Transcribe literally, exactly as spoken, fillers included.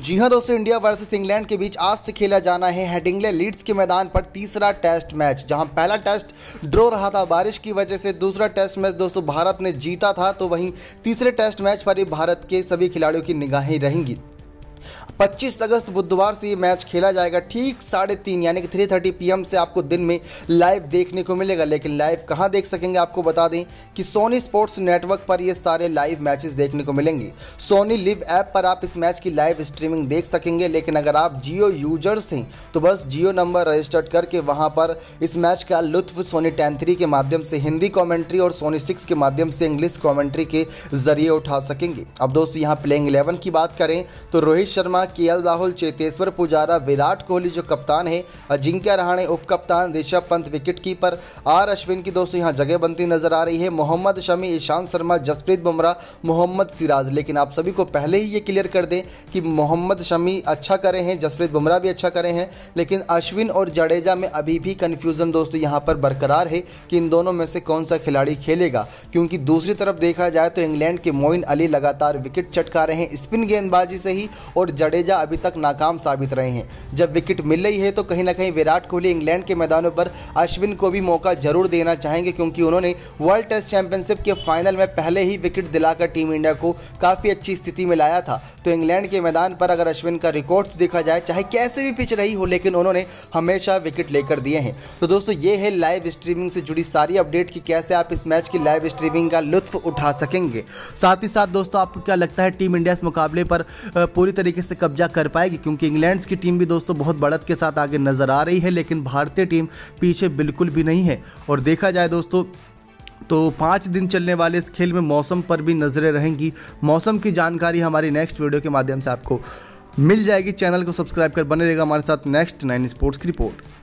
जी हां दोस्तों, India versus England के बीच आज से खेला जाना है हेडिंग्ले लीड्स के मैदान पर तीसरा टेस्ट मैच। जहां पहला टेस्ट ड्रॉ रहा था बारिश की वजह से, दूसरा टेस्ट मैच दोस्तों भारत ने जीता था, तो वहीं तीसरे टेस्ट मैच पर ही भारत के सभी खिलाड़ियों की निगाहें रहेंगी। पच्चीस अगस्त बुधवार से ये मैच खेला जाएगा ठीक साढ़े तीन यानी कि थ्री थर्टी पी एम से आपको दिन में लाइव देखने को मिलेगा। लेकिन लाइव कहां देख सकेंगे, आपको बता दें कि सोनी स्पोर्ट्स नेटवर्क पर ये सारे लाइव मैचेस देखने को मिलेंगे। सोनी लिव ऐप पर आप इस मैच की लाइव स्ट्रीमिंग देख सकेंगे। लेकिन अगर आप जियो यूजर्स हैं तो बस जियो नंबर रजिस्टर्ड करके वहां पर इस मैच का लुत्फ सोनी टेन थ्री के माध्यम से हिंदी कॉमेंट्री और सोनी सिक्स के माध्यम से इंग्लिश कॉमेंट्री के जरिए उठा सकेंगे। अब दोस्तों यहाँ प्लेइंग इलेवन की बात करें तो रोहित शर्मा, केएल राहुल, चेतेश्वर पुजारा, विराट कोहली जो कप्तान है, अजिंक्य रहाणे उप कप्तान, ऋषभ पंत विकेट कीपर, आर अश्विन की दोस्तों यहां जगह बनती नजर आ रही है, मोहम्मद शमी, ईशांत शर्मा, जसप्रीत बुमराह, मोहम्मद सिराज। लेकिन आप सभी को पहले ही ये क्लियर कर दें कि मोहम्मद शमी अच्छा करे हैं, जसप्रीत बुमराह भी अच्छा करे हैं, लेकिन अश्विन और जडेजा में अभी भी कन्फ्यूजन दोस्तों यहां पर बरकरार है कि इन दोनों में से कौन सा खिलाड़ी खेलेगा। क्योंकि दूसरी तरफ देखा जाए तो इंग्लैंड के मोइन अली लगातार विकेट चटका रहे हैं स्पिन गेंदबाजी से ही, और जडेजा अभी तक नाकाम साबित रहे हैं। जब विकेट मिल रही है तो कहीं ना कहीं विराट कोहली इंग्लैंड के मैदानों पर अश्विन को भी मौका जरूर देना चाहेंगे, क्योंकि उन्होंने वर्ल्ड टेस्ट चैंपियनशिप के फाइनल में पहले ही विकेट दिलाकर टीम इंडिया को काफ़ी अच्छी स्थिति में लाया था। तो इंग्लैंड के मैदान पर अगर अश्विन का रिकॉर्ड्स देखा जाए, चाहे कैसे भी पिच रही हो, लेकिन उन्होंने हमेशा विकेट लेकर दिए हैं। तो दोस्तों ये है लाइव स्ट्रीमिंग से जुड़ी सारी अपडेट कि कैसे आप इस मैच की लाइव स्ट्रीमिंग का लुत्फ उठा सकेंगे। साथ ही साथ दोस्तों आपको क्या लगता है, टीम इंडिया इस मुकाबले पर पूरी तरीके से कब्जा कर पाएगी? क्योंकि इंग्लैंड की टीम भी दोस्तों बहुत बढ़त के साथ आगे नजर आ रही है, लेकिन भारतीय टीम पीछे बिल्कुल भी नहीं है। और देखा जाए दोस्तों तो पाँच दिन चलने वाले इस खेल में मौसम पर भी नजरें रहेंगी। मौसम की जानकारी हमारी नेक्स्ट वीडियो के माध्यम से आपको मिल जाएगी। चैनल को सब्सक्राइब कर बने रहेगा हमारे साथ। नेक्स्ट नाइन स्पोर्ट्स की रिपोर्ट।